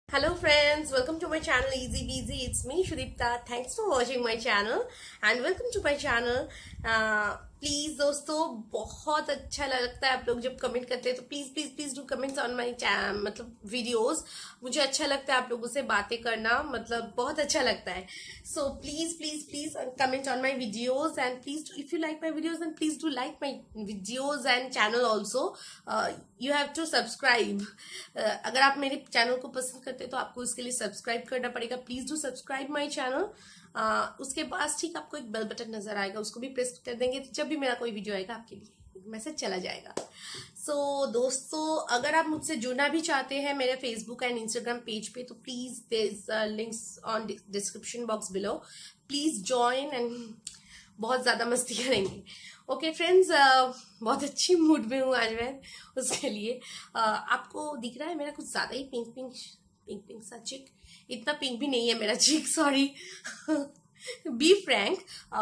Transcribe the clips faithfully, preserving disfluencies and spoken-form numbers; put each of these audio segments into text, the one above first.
Hello friends, welcome to my channel Easy Beasy. It's me Shudipta. Thanks for watching my channel and welcome to my channel. Uh, please दोस्तों, बहुत अच्छा लगता है आप लोग जब कमेंट करते हैं, तो please please please do comments on my मतलब वीडियोस. मुझे अच्छा लगता है आप लोगों से बातें करना, मतलब बहुत अच्छा लगता है. So please please please comment on my videos and please if you like my videos and please do like my videos and channel also. You have to subscribe. अगर आप मेरे चैनल को पसंद करते हैं तो आपको उसके लिए सब्सक्राइब करना पड़ेगा. Please do subscribe my channel. Uh, उसके पास ठीक आपको एक बेल बटन नजर आएगा, उसको भी प्रेस कर देंगे तो जब भी मेरा कोई वीडियो आएगा आपके लिए मैसेज चला जाएगा. सो so, दोस्तों, अगर आप मुझसे जुड़ना भी चाहते हैं मेरे फेसबुक एंड इंस्टाग्राम पेज पे, तो please there is links on description box below. Please join and बहुत ज्यादा मस्ती करेंगे. ओके फ्रेंड्स, बहुत अच्छी मूड में हूँ आज मैं. उसके लिए uh, आपको दिख रहा है मेरा कुछ ज्यादा ही पिंक पिंक पिंक पिंक सा चिक. इतना पिंक भी नहीं है मेरा चिक, सॉरी. Be frank.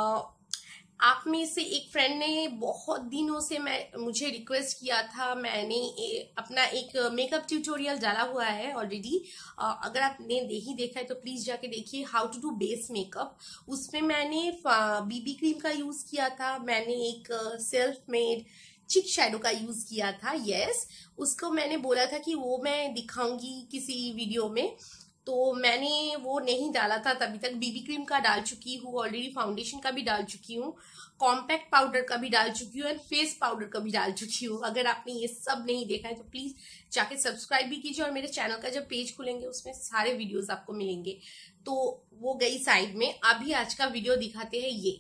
आप में से एक फ्रेंड ने बहुत दिनों से मैं मुझे रिक्वेस्ट किया था. मैंने ए, अपना एक मेकअप ट्यूटोरियल डाला हुआ है ऑलरेडी. अगर आपने नहीं देखा है तो प्लीज जाके देखिए, how to do base makeup. उसमें मैंने बीबी क्रीम का यूज किया था. मैंने एक सेल्फ मेड चिक शैडो का यूज किया था. यस, उसको मैंने बोला था कि वो मैं दिखाऊंगी किसी वीडियो में, तो मैंने वो नहीं डाला था तभी तक. बीबी क्रीम का डाल चुकी हूँ ऑलरेडी, फाउंडेशन का भी डाल चुकी हूँ, कॉम्पैक्ट पाउडर का भी डाल चुकी हूँ एंड फेस पाउडर का भी डाल चुकी हूँ. अगर आपने ये सब नहीं देखा है तो प्लीज जाके सब्सक्राइब भी कीजिए, और मेरे चैनल का जब पेज खुलेंगे उसमें सारे वीडियोस आपको मिलेंगे. तो वो गई साइड में. अभी आज का वीडियो दिखाते हैं. ये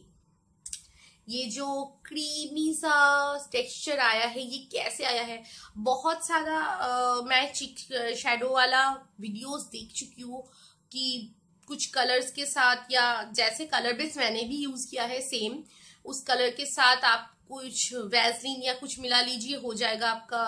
ये जो क्रीमी सा टेक्सचर आया है, ये कैसे आया है. बहुत सारा आ, मैं चिक शैडो वाला वीडियोस देख चुकी हूँ कि कुछ कलर्स के साथ, या जैसे कलर बेस मैंने भी यूज किया है सेम, उस कलर के साथ आप कुछ वैसलीन या कुछ मिला लीजिए, हो जाएगा आपका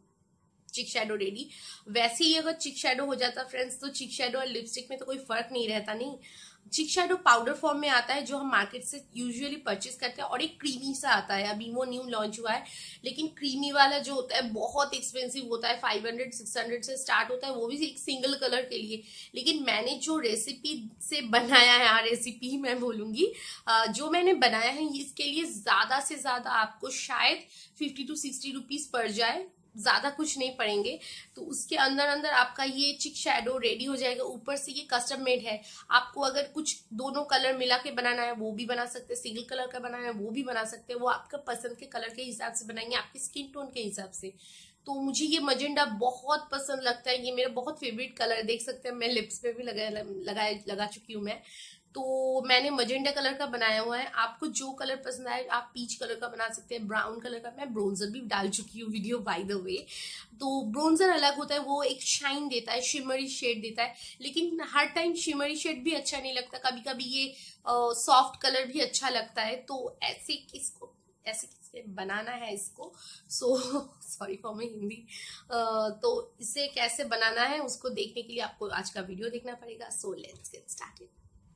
चिक शैडो रेडी. वैसे ही अगर चिक शैडो हो जाता फ्रेंड्स, तो चिक शैडो और लिपस्टिक में तो कोई फर्क नहीं रहता. नहीं, चिक शैडो पाउडर फॉर्म में आता है जो हम मार्केट से यूजुअली परचेस करते हैं, और एक क्रीमी सा आता है. अभी वो न्यू लॉन्च हुआ है, लेकिन क्रीमी वाला जो होता है बहुत एक्सपेंसिव होता है. फाइव हंड्रेड सिक्स हंड्रेड से स्टार्ट होता है, वो भी एक सिंगल कलर के लिए. लेकिन मैंने जो रेसिपी से बनाया है, हाँ रेसिपी मैं बोलूंगी, जो मैंने बनाया है, इसके लिए ज्यादा से ज्यादा आपको शायद फिफ्टी टू सिक्सटी रुपीज पड़ जाए, ज्यादा कुछ नहीं पड़ेंगे. तो उसके अंदर अंदर आपका ये चिक शैडो रेडी हो जाएगा. ऊपर से ये कस्टम मेड है. आपको अगर कुछ दोनों कलर मिला के बनाना है वो भी बना सकते हैं, सिंगल कलर का बनाना है वो भी बना सकते हैं. वो आपका पसंद के कलर के हिसाब से बनाएंगे, आपके स्किन टोन के हिसाब से. तो मुझे ये मजेंडा बहुत पसंद लगता है. ये मेरा बहुत फेवरेट कलर, देख सकते हैं मैं लिप्स पे भी लगा लगा लगा चुकी हूँ मैं. तो मैंने मजेंडा कलर का बनाया हुआ है. आपको जो कलर पसंद आए, आप पीच कलर का बना सकते हैं, ब्राउन कलर का. मैं ब्रोंजर भी डाल चुकी हूँ वीडियो बाय द वे. तो ब्रोंजर अलग होता है, वो एक शाइन देता है, शिमरी शेड देता है. लेकिन हर टाइम शिमरी शेड भी अच्छा नहीं लगता, कभी कभी ये सॉफ्ट कलर भी अच्छा लगता है. तो ऐसे किसको ऐसे किससे बनाना है इसको, so sorry for my Hindi. तो इसे कैसे बनाना है उसको देखने के लिए आपको आज का वीडियो देखना पड़ेगा. So let's get started.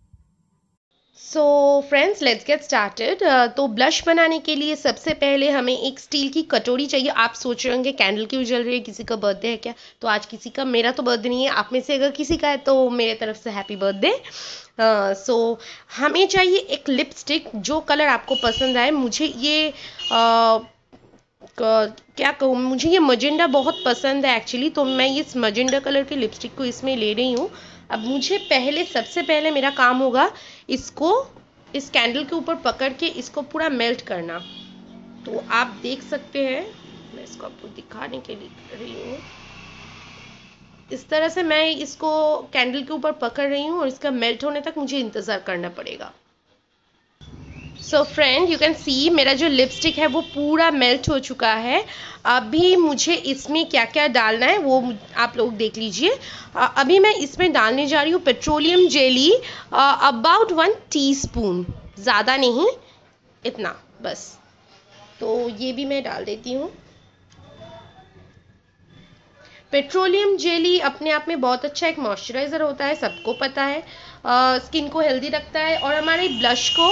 So friends, let's get started. तो ब्लश बनाने के लिए सबसे पहले हमें एक स्टील की कटोरी चाहिए. आप सोच रहे होंगे कैंडल क्यों जल रही है, किसी का बर्थडे है क्या? तो आज किसी का, मेरा तो बर्थडे नहीं है, आप में से अगर किसी का है तो मेरे तरफ से हैप्पी बर्थडे. सो हमें चाहिए एक लिपस्टिक, जो कलर आपको पसंद आए. मुझे ये uh, क्या कहूँ, मुझे ये मजेंडा बहुत पसंद है एक्चुअली, तो मैं इस मजेंडा कलर की लिपस्टिक को इसमें ले रही हूँ. अब मुझे पहले सबसे पहले मेरा काम होगा इसको इस कैंडल के ऊपर पकड़ के इसको पूरा मेल्ट करना. तो आप देख सकते हैं, मैं इसको आपको दिखाने के लिए कर रही हूँ. इस तरह से मैं इसको कैंडल के ऊपर पकड़ रही हूँ और इसका मेल्ट होने तक मुझे इंतजार करना पड़ेगा. So friend, you can see मेरा जो लिपस्टिक है वो पूरा मेल्ट हो चुका है. अभी मुझे इसमें क्या क्या डालना है वो आप लोग देख लीजिए. अभी मैं इसमें डालने जा रही हूँ petroleum jelly, about one teaspoon, ज़्यादा नहीं, इतना बस. तो ये भी मैं डाल देती हूँ. पेट्रोलियम जेली अपने आप में बहुत अच्छा एक मॉइस्चराइज़र होता है, सबको पता है. स्किन को हेल्दी रखता है और हमारे ब्लश को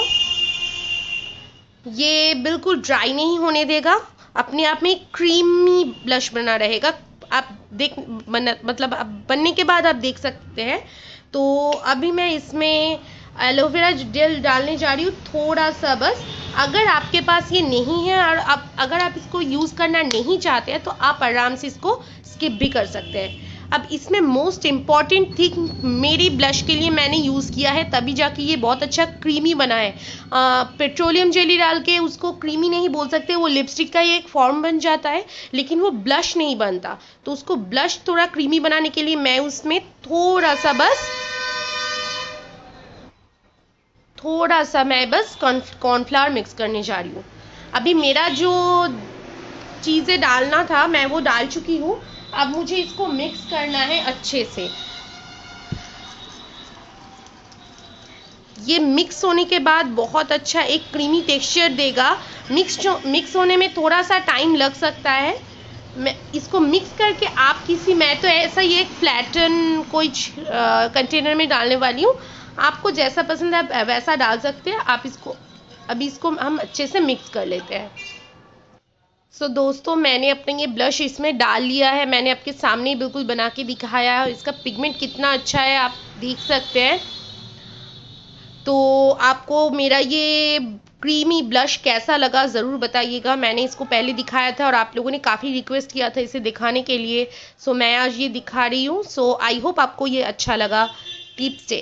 ये बिल्कुल ड्राई नहीं होने देगा. अपने आप में क्रीमी ब्लश बना रहेगा. आप देख बन, मतलब अब बनने के बाद आप देख सकते हैं। तो अभी मैं इसमें एलोवेरा जेल डालने जा रही हूँ थोड़ा सा बस। अगर आपके पास ये नहीं है और आप अगर आप इसको यूज़ करना नहीं चाहते हैं तो आप आराम से इसको स्किप भी कर सकते हैं। अब इसमें मोस्ट इम्पॉर्टेंट थिंग मेरी ब्लश के लिए मैंने यूज़ किया है, तभी जाके ये बहुत अच्छा क्रीमी बना है। आ, पेट्रोलियम जेली डाल के उसको क्रीमी नहीं बोल सकते, वो लिपस्टिक का ही एक फॉर्म बन जाता है, लेकिन वो ब्लश नहीं बनता। तो उसको ब्लश थोड़ा क्रीमी बनाने के लिए मैं उसमें थोड़ा सा बस थोड़ा सा मैं बस कॉर्नफ्लावर मिक्स करने जा रही हूँ। अभी मेरा जो चीज़ें डालना था मैं वो डाल चुकी हूँ। अब मुझे इसको मिक्स करना है अच्छे से। ये मिक्स होने के बाद बहुत अच्छा एक क्रीमी टेक्सचर देगा। मिक्स मिक्स होने में थोड़ा सा टाइम लग सकता है। मैं इसको मिक्स करके आप किसी मैं तो ऐसा ही एक फ्लैटन कोई कंटेनर में डालने वाली हूँ। आपको जैसा पसंद है आप वैसा डाल सकते हैं। आप इसको अभी इसको हम अच्छे से मिक्स कर लेते हैं। सो so, दोस्तों मैंने अपने ये ब्लश इसमें डाल लिया है। मैंने आपके सामने बिल्कुल बना के दिखाया है। इसका पिगमेंट कितना अच्छा है आप देख सकते हैं। तो आपको मेरा ये क्रीमी ब्लश कैसा लगा ज़रूर बताइएगा। मैंने इसको पहले दिखाया था और आप लोगों ने काफ़ी रिक्वेस्ट किया था इसे दिखाने के लिए। सो so, मैं आज ये दिखा रही हूँ। सो आई होप आपको ये अच्छा लगा। Keep stay.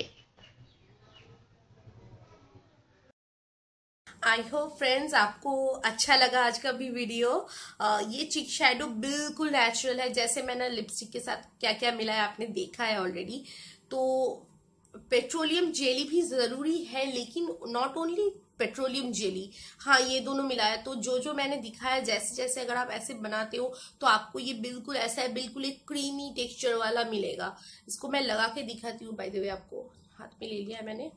I hope friends आपको अच्छा लगा आज का भी वीडियो। आ, ये चिक शैडो बिल्कुल नेचुरल है, जैसे मैंने लिपस्टिक के साथ क्या क्या मिला है आपने देखा है ऑलरेडी। तो पेट्रोलियम जेली भी जरूरी है, लेकिन नॉट ओनली पेट्रोलियम जेली, हाँ ये दोनों मिलाया। तो जो जो मैंने दिखाया जैसे जैसे अगर आप ऐसे बनाते हो तो आपको ये बिल्कुल ऐसा है, बिल्कुल एक क्रीमी टेक्सचर वाला मिलेगा। इसको मैं लगा के दिखाती हूँ। बाय द वे आपको हाथ में ले लिया है मैंने,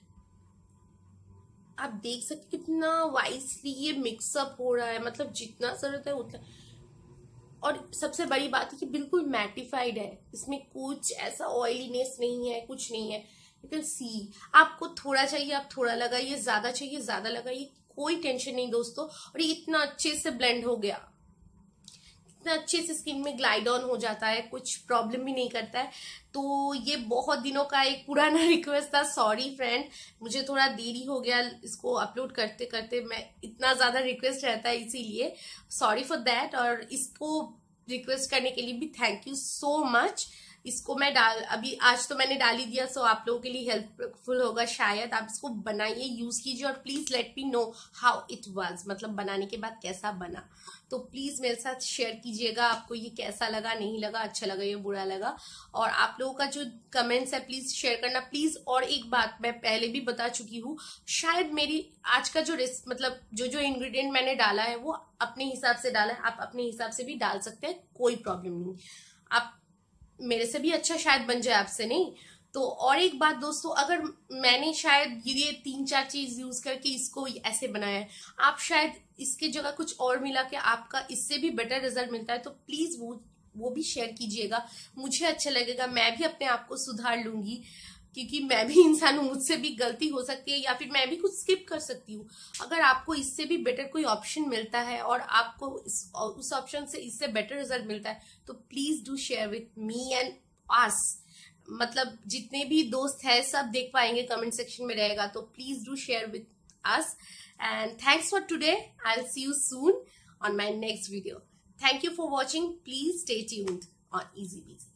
आप देख सकते कितना वाइसली ये मिक्सअप हो रहा है, मतलब जितना जरूरत है उतना। और सबसे बड़ी बात है कि बिल्कुल मैटिफाइड है, इसमें कुछ ऐसा ऑयलीनेस नहीं है, कुछ नहीं है। यू कैन सी, आपको थोड़ा चाहिए आप थोड़ा लगाइए, ज्यादा चाहिए ज्यादा लगाइए, कोई टेंशन नहीं दोस्तों। और ये इतना अच्छे से ब्लेंड हो गया, इतना अच्छे से स्किन में ग्लाइड ऑन हो जाता है, कुछ प्रॉब्लम भी नहीं करता है। तो ये बहुत दिनों का एक पुराना रिक्वेस्ट था, सॉरी फ्रेंड, मुझे थोड़ा देरी हो गया इसको अपलोड करते करते। मैं इतना ज्यादा रिक्वेस्ट रहता है इसीलिए सॉरी फॉर दैट। और इसको रिक्वेस्ट करने के लिए भी थैंक यू सो मच। इसको मैं डाल अभी आज तो मैंने डाल ही दिया, सो आप लोगों के लिए हेल्पफुल होगा शायद। आप इसको बनाइए, यूज कीजिए और please let me know how it was, मतलब बनाने के बाद कैसा बना। तो प्लीज मेरे साथ शेयर कीजिएगा आपको ये कैसा लगा, नहीं लगा, अच्छा लगा या बुरा लगा। और आप लोगों का जो कमेंट्स है प्लीज शेयर करना प्लीज। और एक बात मैं पहले भी बता चुकी हूँ, शायद मेरी आज का जो रेस मतलब जो जो इंग्रेडिएंट मैंने डाला है वो अपने हिसाब से डाला है, आप अपने हिसाब से भी डाल सकते हैं, कोई प्रॉब्लम नहीं। आप मेरे से भी अच्छा शायद बन जाए, आपसे नहीं। तो और एक बात दोस्तों, अगर मैंने शायद ये तीन चार चीज यूज करके इसको ऐसे बनाया है, आप शायद इसके जगह कुछ और मिला के आपका इससे भी बेटर रिजल्ट मिलता है, तो प्लीज वो वो भी शेयर कीजिएगा, मुझे अच्छा लगेगा। मैं भी अपने आप को सुधार लूंगी, क्योंकि मैं भी इंसान हूं, मुझसे भी गलती हो सकती है या फिर मैं भी कुछ स्किप कर सकती हूँ। अगर आपको इससे भी बेटर कोई ऑप्शन मिलता है और आपको इस, उस ऑप्शन से इससे बेटर रिजल्ट मिलता है, तो please do share with me and us. मतलब जितने भी दोस्त हैं सब देख पाएंगे, कमेंट सेक्शन में रहेगा, तो please do share with us. And thanks for today, I will see you soon on my next video. Thank you for watching, please stay tuned on easy busy.